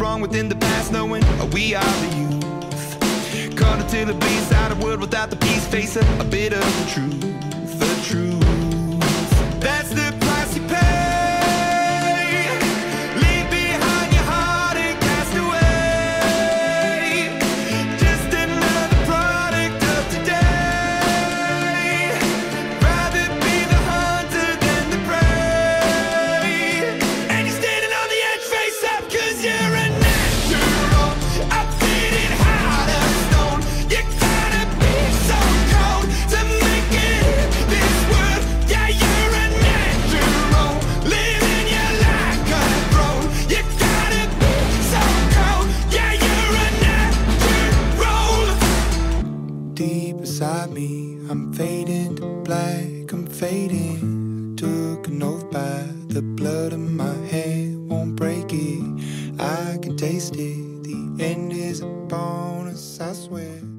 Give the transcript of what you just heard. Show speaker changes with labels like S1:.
S1: wrong within the past, knowing we are the youth. Caught until it bleeds out, a world without the peace, face a bit of the truth. The truth, that's the price you pay. Leave behind your heart and cast away. Just another product of today. Rather be the hunter than the prey. And you're standing on the edge, face up, 'cause you're a natural. Updated heart of stone. You gotta be so cold to make it in this world. Yeah, you're a natural. Living your life cutthroat. You gotta be so cold. Yeah, you're a natural. Deep inside me, I'm fading to black, I'm fading. Took an oath by the blood in my head, won't break it. I can taste it, the end is upon us, I swear.